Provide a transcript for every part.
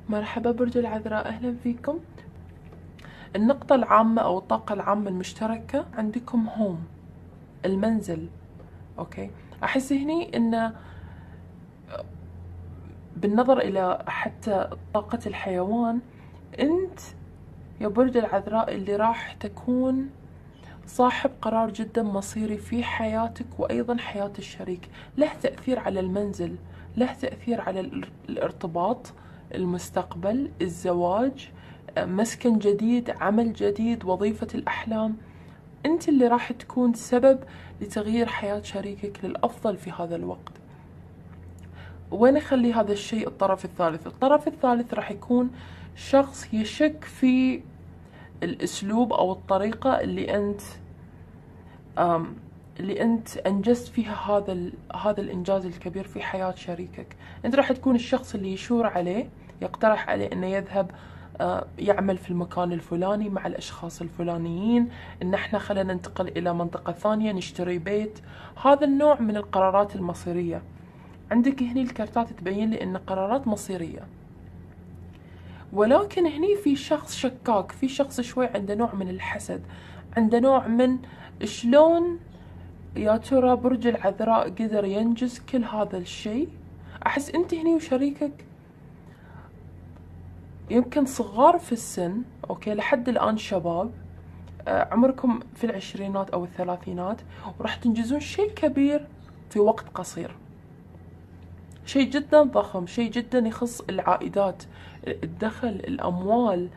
مرحبا برج العذراء، أهلا فيكم. النقطة العامة أو الطاقة العامة المشتركة عندكم هوم، المنزل. أوكي، أحس هني إن بالنظر إلى حتى طاقة الحيوان، أنت يا برج العذراء اللي راح تكون صاحب قرار جدا مصيري في حياتك وأيضا حياة الشريك. له تأثير على المنزل، له تأثير على الارتباط، المستقبل، الزواج، مسكن جديد، عمل جديد، وظيفة الأحلام. أنت اللي راح تكون سبب لتغيير حياة شريكك للأفضل في هذا الوقت. وين أخلي هذا الشيء؟ الطرف الثالث. الطرف الثالث راح يكون شخص يشك في الأسلوب أو الطريقة اللي أنت أنجزت فيها هذا الإنجاز الكبير في حياة شريكك. أنت راح تكون الشخص اللي يشور عليه، يقترح عليه أنه يذهب يعمل في المكان الفلاني مع الأشخاص الفلانيين، إن احنا خلينا ننتقل إلى منطقة ثانية، نشتري بيت. هذا النوع من القرارات المصيرية. عندك هني الكارتات تبين لي إن قرارات مصيرية، ولكن هني في شخص شكاك، في شخص شوي عنده نوع من الحسد، عنده نوع من شلون يا ترى برج العذراء قدر ينجز كل هذا الشيء. أحس أنت هني وشريكك يمكن صغار في السن، أوكي، لحد الآن شباب، عمركم في العشرينات أو الثلاثينات، وراح تنجزون شيء كبير في وقت قصير. شيء جدا ضخم، شيء جدا يخص العائدات، الدخل، الأموال،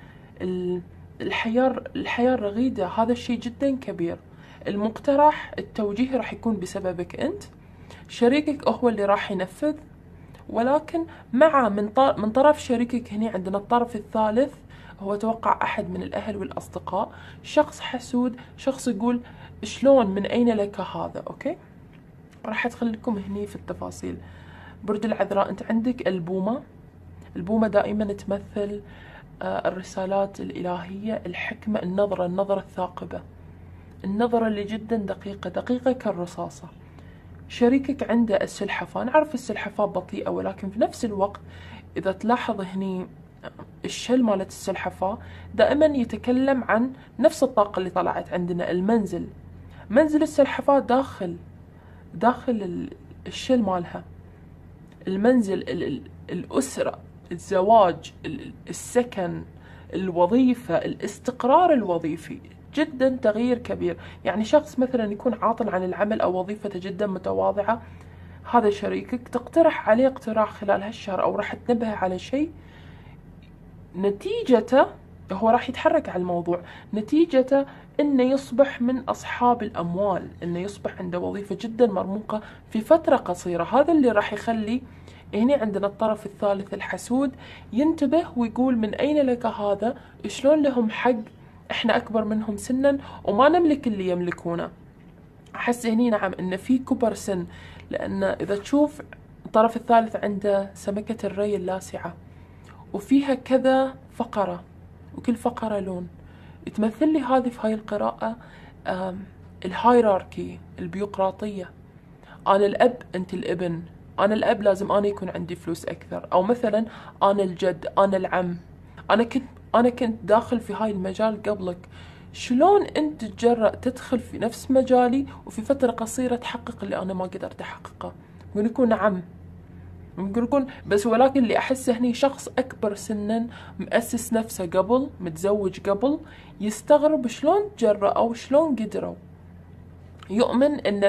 الحياة الرغيدة. هذا الشيء جدا كبير. المقترح التوجيهي راح يكون بسببك أنت. شريكك هو اللي راح ينفذ، ولكن من طرف شريكك هنا عندنا الطرف الثالث، هو توقع أحد من الأهل والأصدقاء، شخص حسود، شخص يقول شلون، من أين لك هذا. أوكي، راح أدخل لكم هني في التفاصيل. برج العذراء، أنت عندك البومة. البومة دائما تمثل الرسالات الإلهية، الحكمة، النظرة الثاقبة، النظرة اللي جدا دقيقة كالرصاصة. شريكك عنده السلحفاة. نعرف السلحفاة بطيئة، ولكن في نفس الوقت إذا تلاحظ هني الشل مالت السلحفاة دائما يتكلم عن نفس الطاقة اللي طلعت عندنا. المنزل، منزل السلحفاة داخل الشل مالها. المنزل، الأسرة، الزواج، السكن، الوظيفة، الاستقرار الوظيفي، جدا تغيير كبير. يعني شخص مثلا يكون عاطل عن العمل أو وظيفته جدا متواضعة، هذا شريكك تقترح عليه اقتراح خلال هالشهر أو راح تنبه على شيء، نتيجته هو راح يتحرك على الموضوع، نتيجته انه يصبح من اصحاب الاموال، انه يصبح عنده وظيفة جدا مرموقة في فترة قصيرة. هذا اللي راح يخلي هنا عندنا الطرف الثالث الحسود ينتبه ويقول من اين لك هذا؟ شلون لهم حق؟ احنا اكبر منهم سنا وما نملك اللي يملكونه. احس هني نعم ان في كبر سن، لان اذا تشوف الطرف الثالث عنده سمكة الري اللاسعة، وفيها كذا فقرة، وكل فقرة لون. تمثل لي هذه في هاي القراءة الهايراركي، البيروقراطية. أنا الأب، أنت الابن. أنا الأب لازم أنا يكون عندي فلوس أكثر، أو مثلا أنا الجد، أنا العم. أنا كنت داخل في هاي المجال قبلك. شلون أنت تتجرأ تدخل في نفس مجالي وفي فترة قصيرة تحقق اللي أنا ما قدرت أحققه؟ ممكن يكون نعم، ممكن يكون، بس ولكن اللي أحسه هني شخص أكبر سنا، مؤسس نفسه قبل، متزوج قبل، يستغرب شلون تجرأوا، شلون قدروا. يؤمن إنه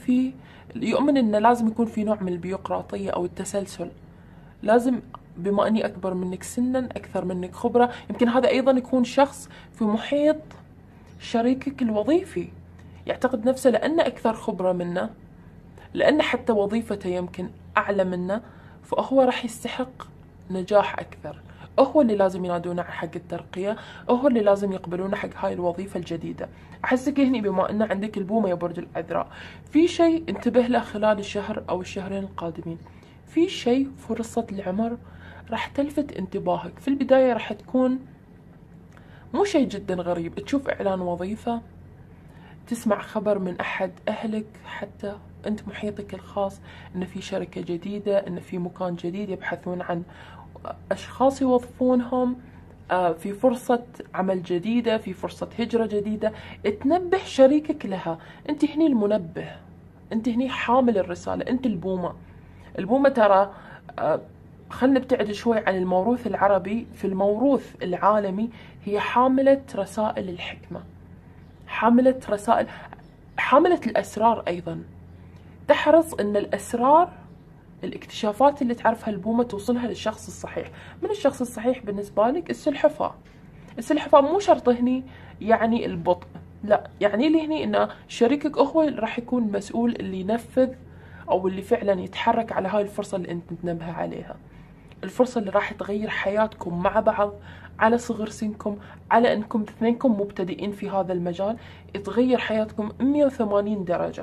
لازم يكون في نوع من البيروقراطية أو التسلسل. لازم بما أني أكبر منك سنا، أكثر منك خبرة. يمكن هذا أيضا يكون شخص في محيط شريكك الوظيفي، يعتقد نفسه لأنه أكثر خبرة منه، لأن حتى وظيفته يمكن أعلى منه، فهو راح يستحق نجاح أكثر. هو اللي لازم ينادونه حق الترقية، هو اللي لازم يقبلونه حق هاي الوظيفة الجديدة. أحسك هني بما أن عندك البومة يا برج العذراء، في شيء انتبه له خلال الشهر أو الشهرين القادمين. في شيء، فرصة العمر راح تلفت انتباهك. في البداية راح تكون مو شيء جدا غريب، تشوف إعلان وظيفة، تسمع خبر من أحد أهلك، حتى أنت محيطك الخاص، إن في شركة جديدة، إن في مكان جديد يبحثون عن أشخاص يوظفونهم، في فرصة عمل جديدة، في فرصة هجرة جديدة، تنبه شريكك لها. انت هني المنبه، انت هني حامل الرسالة، انت البومة. البومة ترى، خلنا نبتعد شوي عن الموروث العربي، في الموروث العالمي هي حاملة رسائل الحكمة، حاملة رسائل، حاملة الأسرار أيضا. تحرص أن الأسرار، الاكتشافات اللي تعرفها البومة توصلها للشخص الصحيح. من الشخص الصحيح بالنسبة لك؟ السلحفاة. السلحفاة مو شرط هني يعني البطء، لا، يعني اللي هني ان شريكك هو راح يكون مسؤول اللي ينفذ او اللي فعلا يتحرك على هاي الفرصة اللي انت تنبه عليها، الفرصة اللي راح تغير حياتكم مع بعض على صغر سنكم، على انكم اثنينكم مبتدئين في هذا المجال، تغير حياتكم 180 درجة.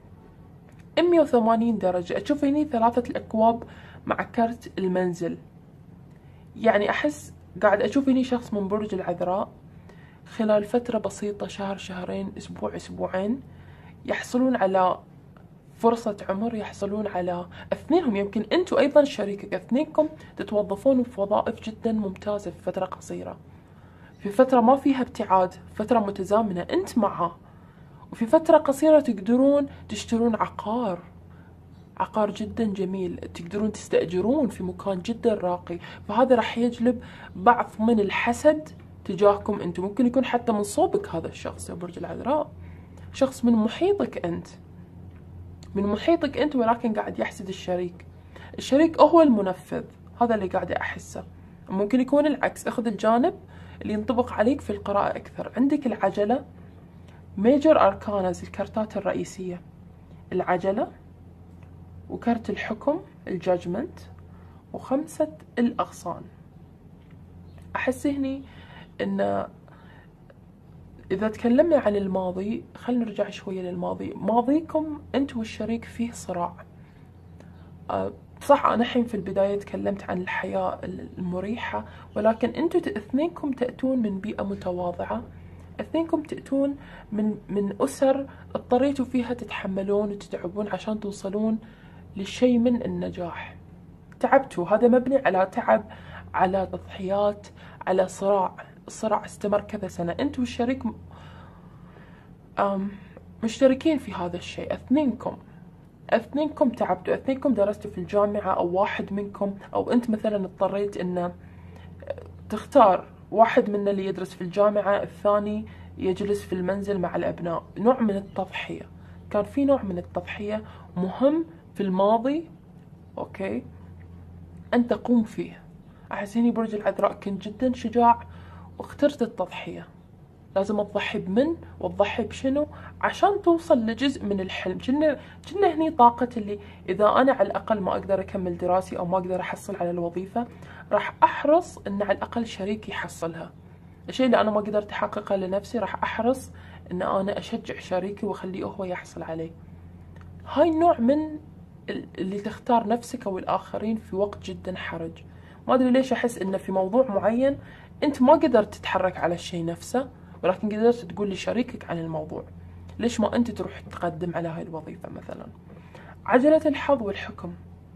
180 درجة. أشوف هني 3 الأكواب مع كرت المنزل. يعني أحس قاعد أشوف هني شخص من برج العذراء خلال فترة بسيطة، شهر، شهرين، أسبوع، أسبوعين، يحصلون على فرصة عمر، يحصلون على اثنينهم، يمكن أنتوا أيضا شريكك، اثنينكم تتوظفون في وظائف جدا ممتازة في فترة قصيرة، في فترة ما فيها ابتعاد، فترة متزامنة أنت معه، وفي فترة قصيرة تقدرون تشترون عقار، عقار جدا جميل، تقدرون تستأجرون في مكان جدا راقي. فهذا راح يجلب بعض من الحسد تجاهكم انتم، ممكن يكون حتى من صوبك هذا الشخص يا برج العذراء، شخص من محيطك انت، من محيطك انت، ولكن قاعد يحسد الشريك. الشريك هو المنفذ، هذا اللي قاعد احسه. ممكن يكون العكس، اخذ الجانب اللي ينطبق عليك في القراءة اكثر. عندك العجلة، ميجر اركانز، الكارتات الرئيسية، العجلة، وكرت الحكم الجاجمنت، و5 الأغصان. أحس هني إن إذا تكلمنا عن الماضي، خلينا نرجع شوية للماضي. ماضيكم أنت والشريك فيه صراع. صح، أنا الحين في البداية تكلمت عن الحياة المريحة، ولكن أنتوا اثنينكم تأتون من بيئة متواضعة، اثنينكم تأتون من أسر اضطريتوا فيها تتحملون وتتعبون عشان توصلون لشيء من النجاح. تعبتوا، هذا مبني على تعب، على تضحيات، على صراع. الصراع استمر كذا سنة، انت والشريك مشتركين في هذا الشيء. اثنينكم تعبتوا، اثنينكم درستوا في الجامعة، او واحد منكم، او انت مثلا اضطريت ان تختار واحد منا اللي يدرس في الجامعة، الثاني يجلس في المنزل مع الابناء. نوع من التضحية، كان في نوع من التضحية مهم في الماضي، اوكي، أن تقوم فيه. أحسيني برج العذراء كنت جدا شجاع واخترت التضحية. لازم تضحي بمن وتضحي بشنو عشان توصل لجزء من الحلم. كنا هني طاقة اللي إذا أنا على الأقل ما أقدر أكمل دراسي أو ما أقدر أحصل على الوظيفة، راح أحرص أن على الأقل شريكي يحصلها. الشيء اللي أنا ما قدرت أحققه لنفسي راح أحرص أن أنا أشجع شريكي وأخليه هو يحصل عليه. هاي النوع من اللي تختار نفسك أو الآخرين في وقت جدا حرج. ما أدري ليش أحس إن في موضوع معين أنت ما قدرت تتحرك على الشيء نفسه، ولكن قدرت تقول لشريكك عن الموضوع. ليش ما أنت تروح تقدم على هاي الوظيفة مثلا؟ عجلة الحظ والحكم،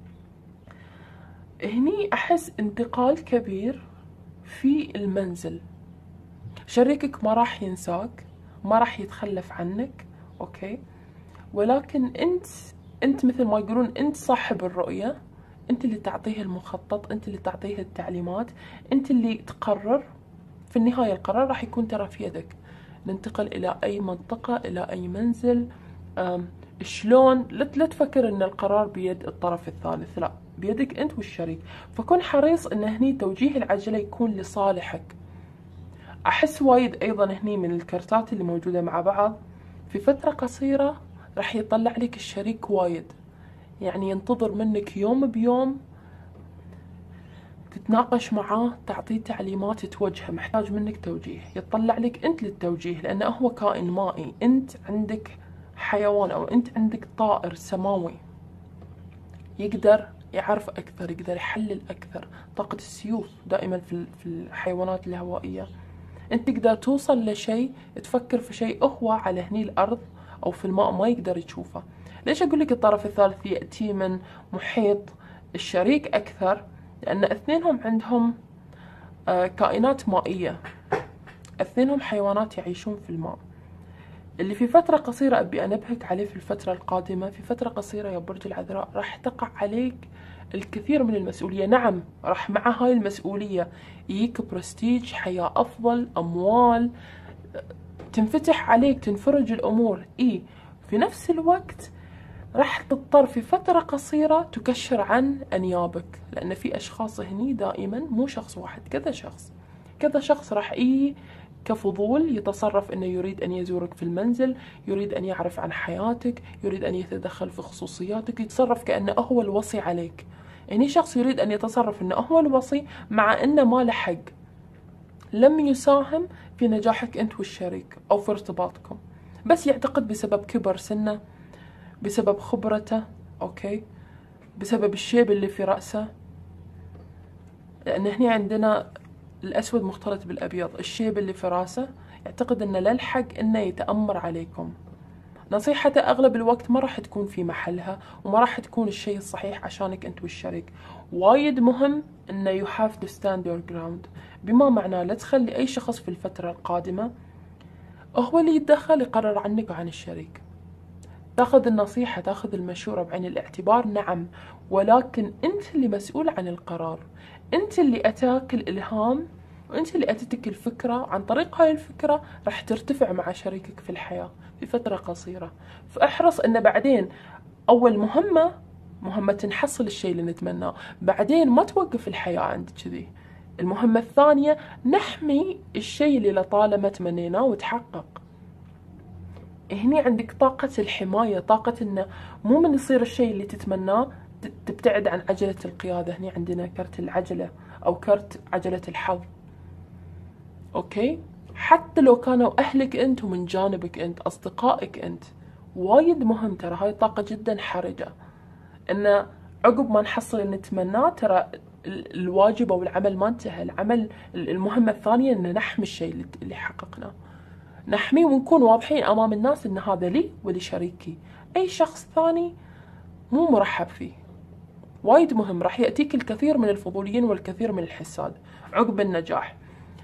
هني أحس انتقال كبير في المنزل. شريكك ما راح ينساك، ما راح يتخلف عنك، أوكي، ولكن أنت مثل ما يقولون أنت صاحب الرؤية، أنت اللي تعطيه المخطط، أنت اللي تعطيه التعليمات، أنت اللي تقرر. في النهاية القرار راح يكون ترى في يدك، ننتقل إلى أي منطقة، إلى أي منزل، شلون. لا تفكر أن القرار بيد الطرف الثالث، لا، بيدك أنت والشريك. فكن حريص أن هني توجيه العجلة يكون لصالحك. أحس وايد أيضا هني من الكرتات اللي موجودة مع بعض، في فترة قصيرة راح يطلع لك الشريك وايد، يعني ينتظر منك يوم بيوم تتناقش معاه، تعطيه تعليمات، توجهه، محتاج منك توجيه، يطلع لك انت للتوجيه، لانه هو كائن مائي، انت عندك حيوان او انت عندك طائر سماوي يقدر يعرف اكثر، يقدر يحلل اكثر. طاقة السيوف دائما في الحيوانات الهوائية، انت تقدر توصل لشيء، تفكر في شيء هو على هني الارض او في الماء ما يقدر يشوفه. ليش اقول لك الطرف الثالث ياتي من محيط الشريك اكثر؟ لأن اثنينهم عندهم كائنات مائية، اثنينهم حيوانات يعيشون في الماء. اللي في فترة قصيرة أبي أنبهك عليه في الفترة القادمة، في فترة قصيرة يا برج العذراء راح تقع عليك الكثير من المسؤولية. نعم، راح مع هاي المسؤولية يجيك برستيج، حياة أفضل، أموال، تنفتح عليك، تنفرج الأمور. في نفس الوقت راح تضطر في فترة قصيرة تكشر عن أنيابك، لأن في أشخاص هني دائما، مو شخص واحد، كذا شخص راح كفضول يتصرف أنه يريد أن يزورك في المنزل، يريد أن يعرف عن حياتك، يريد أن يتدخل في خصوصياتك، يتصرف كأنه هو الوصي عليك. هني شخص يريد أن يتصرف أنه هو الوصي، مع أنه ما له حق، لم يساهم في نجاحك أنت والشريك أو في ارتباطكم، بس يعتقد بسبب كبر سنه، بسبب خبرته، أوكي، بسبب الشيب اللي في رأسه. لأن هنا عندنا الأسود مختلط بالأبيض، الشيب اللي في رأسه يعتقد أنه لا الحق أنه يتأمر عليكم. نصيحته أغلب الوقت ما راح تكون في محلها، وما راح تكون الشيء الصحيح عشانك أنت والشريك. وايد مهم أنه you have to stand your ground، بما معناه لا تخلي أي شخص في الفترة القادمة هو اللي يتدخل يقرر عنك وعن الشريك. تاخذ النصيحة، تاخذ المشورة بعين الاعتبار، نعم، ولكن أنت اللي مسؤول عن القرار، أنت اللي أتاك الإلهام، وأنت اللي أتتك الفكرة. عن طريق هاي الفكرة راح ترتفع مع شريكك في الحياة في فترة قصيرة. فاحرص أن بعدين أول مهمة نحصل الشيء اللي نتمناه، بعدين ما توقف الحياة عند كذي. المهمة الثانية نحمي الشيء اللي لطالما تمنيناه وتحقق. هني عندك طاقة الحماية، طاقة إنه مو من يصير الشيء اللي تتمناه تبتعد عن عجلة القيادة. هني عندنا كرت العجلة أو كرت عجلة الحظ، أوكي؟ حتى لو كانوا أهلك أنت ومن جانبك أنت، أصدقائك أنت، وايد مهم. ترى هاي طاقة جدا حرجة، إنه عقب ما نحصل اللي نتمناه ترى الواجب أو العمل ما انتهى. العمل، المهمة الثانية إن نحمي الشيء اللي حققناه، نحميه ونكون واضحين أمام الناس إن هذا لي ولشريكي، أي شخص ثاني مو مرحب فيه. وايد مهم، راح يأتيك الكثير من الفضوليين والكثير من الحساد عقب النجاح.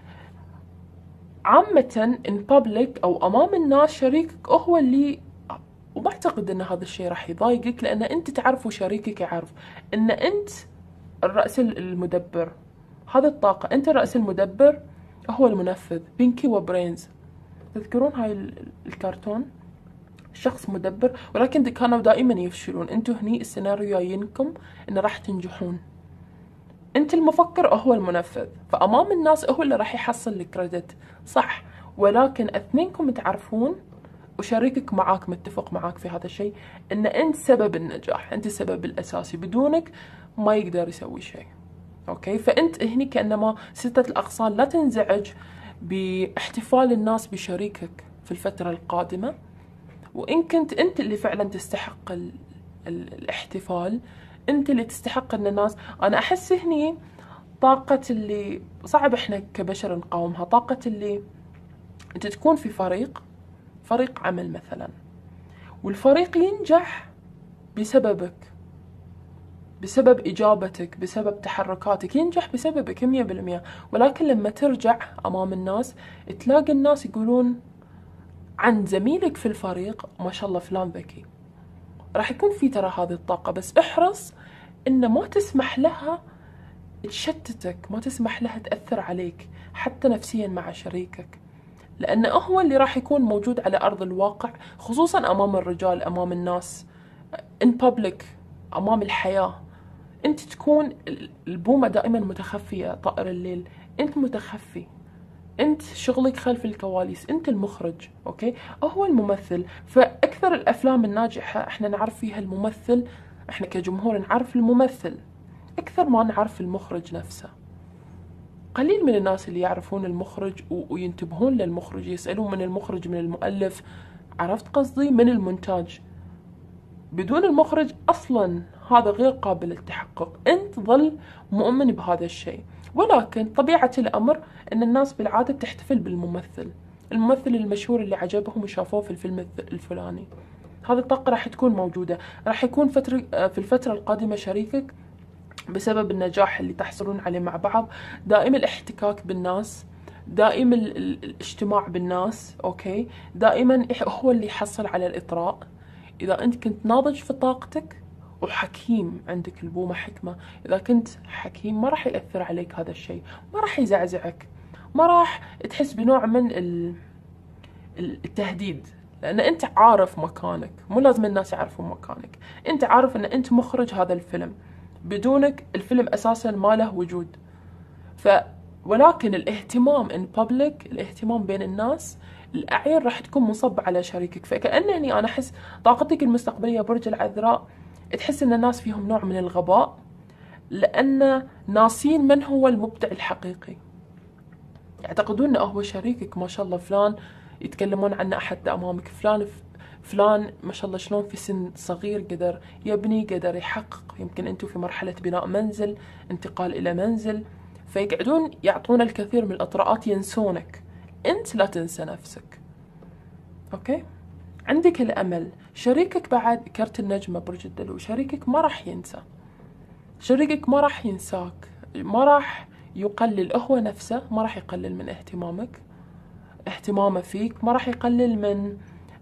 عامة in public أو أمام الناس شريكك هو اللي، وما أعتقد أن هذا الشيء راح يضايقك، لأن أنت تعرف وشريكك يعرف أن أنت الرأس المدبر. هذا الطاقة، أنت الرأس المدبر، هو المنفذ. بينكي وبرينز، تذكرون هاي الكرتون؟ شخص مدبر، ولكن كانوا دائما يفشلون. انتوا هني السيناريو جايينكم ان راح تنجحون. انت المفكر، هو المنفذ، فامام الناس هو اللي راح يحصل الكريدت، صح، ولكن اثنينكم تعرفون وشريكك معاك متفق معاك في هذا الشيء ان انت سبب النجاح، انت السبب الاساسي، بدونك ما يقدر يسوي شيء. اوكي، فانت هني كانما ستة الاغصان لا تنزعج باحتفال الناس بشريكك في الفترة القادمة. وإن كنت أنت اللي فعلا تستحق الاحتفال، أنت اللي تستحق أن الناس، أنا أحس هني طاقة اللي صعب إحنا كبشر نقاومها، طاقة اللي أنت تكون في فريق عمل مثلا، والفريق ينجح بسببك، بسبب إجابتك، بسبب تحركاتك، ينجح بسببك 100%. ولكن لما ترجع أمام الناس تلاقي الناس يقولون عن زميلك في الفريق ما شاء الله فلان ذكي. راح يكون في ترى هذه الطاقة، بس احرص إن ما تسمح لها تشتتك، ما تسمح لها تأثر عليك حتى نفسيا مع شريكك، لأنه هو اللي راح يكون موجود على أرض الواقع، خصوصا أمام الرجال، أمام الناس، in public، أمام الحياة. أنت تكون البومة دائما متخفية، طائر الليل، أنت متخفي، انت شغلك خلف الكواليس، انت المخرج، اوكي، هو الممثل. فاكثر الافلام الناجحه احنا نعرف فيها الممثل، احنا كجمهور نعرف الممثل اكثر ما نعرف المخرج نفسه. قليل من الناس اللي يعرفون المخرج وينتبهون للمخرج، يسالون من المخرج، من المؤلف، عرفت قصدي، من المونتاج. بدون المخرج اصلا هذا غير قابل للتحقق، انت ظل مؤمن بهذا الشيء. ولكن طبيعة الأمر أن الناس بالعادة تحتفل بالممثل، الممثل المشهور اللي عجبهم وشافوه في الفيلم الفلاني. هذه الطاقة راح تكون موجودة. راح يكون في الفترة القادمة شريكك بسبب النجاح اللي تحصلون عليه مع بعض، دائم الاحتكاك بالناس، دائما الاجتماع بالناس، اوكي، دائما هو اللي يحصل على الإطراء. إذا أنت كنت ناضج في طاقتك وحكيم، عندك البومة حكمة، إذا كنت حكيم ما راح يأثر عليك هذا الشيء، ما راح يزعزعك، ما راح تحس بنوع من التهديد، لأن أنت عارف مكانك. مو لازم الناس يعرفون مكانك، أنت عارف أن أنت مخرج هذا الفيلم، بدونك الفيلم أساسا ما له وجود. ولكن الاهتمام in public، الاهتمام بين الناس، الأعين راح تكون منصبة على شريكك. فكأن هني أنا أحس طاقتك المستقبلية برج العذراء، تحس أن الناس فيهم نوع من الغباء، لأن ناسين من هو المبدع الحقيقي. يعتقدون أنه هو شريكك، ما شاء الله فلان، يتكلمون عنه أحد أمامك، فلان ما شاء الله شلون في سن صغير قدر يبني، قدر يحقق. يمكن أنتم في مرحلة بناء منزل، انتقال إلى منزل، فيقعدون يعطون الكثير من الإطراءات، ينسونك. أنت لا تنسى نفسك، أوكي؟ عندك الأمل. شريكك بعد كرت النجمة برج الدلو، شريكك ما راح ينسى، شريكك ما راح ينساك، ما راح يقلل هو نفسه، ما راح يقلل من اهتمامه فيك، ما راح يقلل من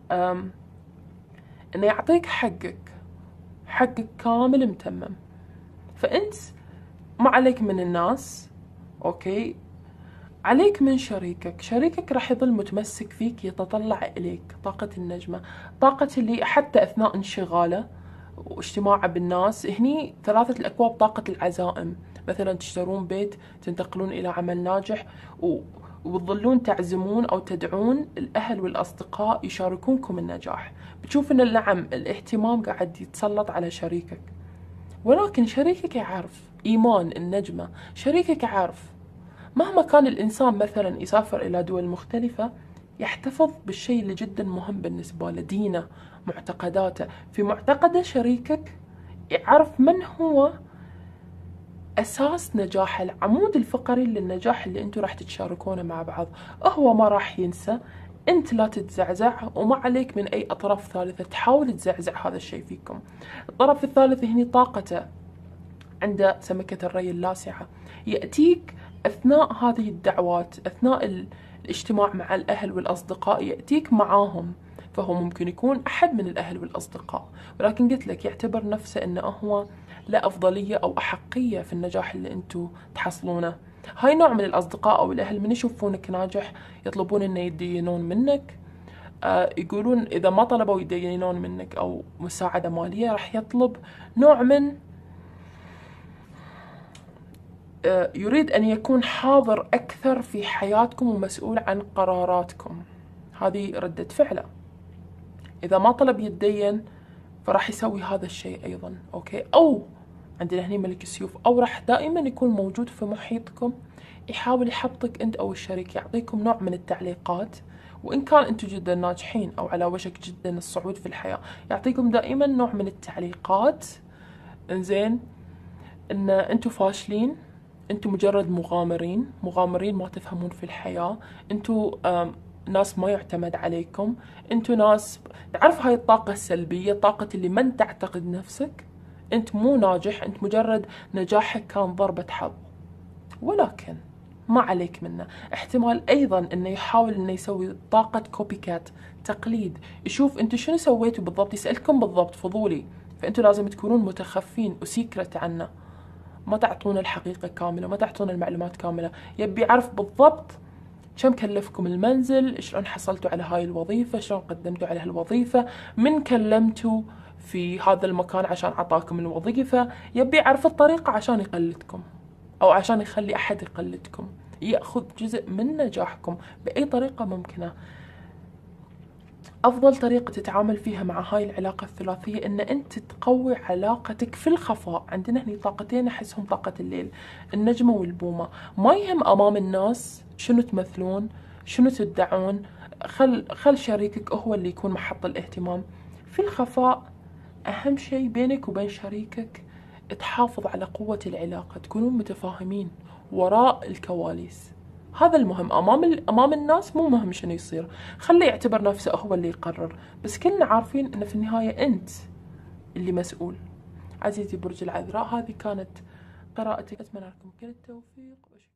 انه يعطيك حقك كامل متمم. فانت ما عليك من الناس، اوكي، عليك من شريكك راح يظل متمسك فيك، يتطلع اليك. طاقة النجمة، طاقة اللي حتى اثناء انشغاله واجتماعه بالناس، هني ثلاثة الأكواب طاقة العزائم. مثلا تشترون بيت، تنتقلون إلى عمل ناجح، وتظلون تعزمون أو تدعون الأهل والأصدقاء يشاركونكم النجاح. بتشوف أن نعم الاهتمام قاعد يتسلط على شريكك، ولكن شريكك يعرف. إيمان النجمة، شريكك يعرف مهما كان الإنسان مثلا يسافر إلى دول مختلفة، يحتفظ بالشيء اللي جدا مهم بالنسبة له، دينه، معتقداته. في معتقده شريكك يعرف من هو أساس نجاح، العمود الفقري للنجاح اللي أنتوا راح تتشاركونه مع بعض. هو ما راح ينسى، أنت لا تتزعزع، وما عليك من أي أطراف ثالثة تحاول تزعزع هذا الشيء فيكم. الطرف الثالث هنا طاقته عند سمكة الري اللاسعة، يأتيك أثناء هذه الدعوات، أثناء الاجتماع مع الأهل والأصدقاء، يأتيك معاهم. فهو ممكن يكون أحد من الأهل والأصدقاء، ولكن قلت لك يعتبر نفسه أنه هو لا أفضلية أو أحقية في النجاح اللي أنتوا تحصلونه. هاي نوع من الأصدقاء أو الأهل من يشوفونك ناجح يطلبون أن يدينون منك. يقولون إذا ما طلبوا يدينون منك أو مساعدة مالية، راح يطلب نوع من يريد أن يكون حاضر أكثر في حياتكم ومسؤول عن قراراتكم. هذه ردة فعله. إذا ما طلب يتدين فراح يسوي هذا الشيء أيضا، أوكي. أو عندنا هنا ملك السيوف، أو راح دائما يكون موجود في محيطكم، يحاول يحبطك أنت أو الشريك، يعطيكم نوع من التعليقات. وإن كان أنتم جدا ناجحين أو على وشك جدا الصعود في الحياة، يعطيكم دائما نوع من التعليقات، إنزين، إن أنتم فاشلين، أنتم مجرد مغامرين ما تفهمون في الحياة، أنتم ناس ما يعتمد عليكم، أنتم ناس، تعرف هاي الطاقة السلبية، طاقة اللي من تعتقد نفسك، أنت مو ناجح، أنت مجرد نجاحك كان ضربة حظ. ولكن ما عليك منه. احتمال أيضا أنه يحاول أنه يسوي طاقة كوبي كات، تقليد، يشوف أنتم شنو سويتوا بالضبط، يسألكم بالضبط، فضولي. فأنتم لازم تكونون متخفين وسيكرت عنه، ما تعطون الحقيقة كاملة، ما تعطون المعلومات كاملة. يبي يعرف بالضبط كم كلفكم المنزل، شلون حصلتوا على هاي الوظيفة، شلون قدمتوا على هالوظيفة، من كلمتوا في هذا المكان عشان عطاكم الوظيفة. يبي يعرف الطريقة عشان يقلدكم، أو عشان يخلي أحد يقلدكم، يأخذ جزء من نجاحكم بأي طريقة ممكنة. أفضل طريقة تتعامل فيها مع هاي العلاقة الثلاثية إن أنت تقوي علاقتك في الخفاء. عندنا هني طاقتين أحسهم طاقة الليل، النجمة والبومة. ما يهم أمام الناس شنو تمثلون، شنو تدعون، خل شريكك هو اللي يكون محط الاهتمام. في الخفاء أهم شيء بينك وبين شريكك تحافظ على قوة العلاقة، تكونون متفاهمين وراء الكواليس. هذا المهم. امام الناس مو مهم شنو يصير، خليه يعتبر نفسه هو اللي يقرر، بس كلنا عارفين ان في النهاية انت اللي مسؤول. عزيزي برج العذراء، هذه كانت قراءتك. أتمنى لكم كل التوفيق.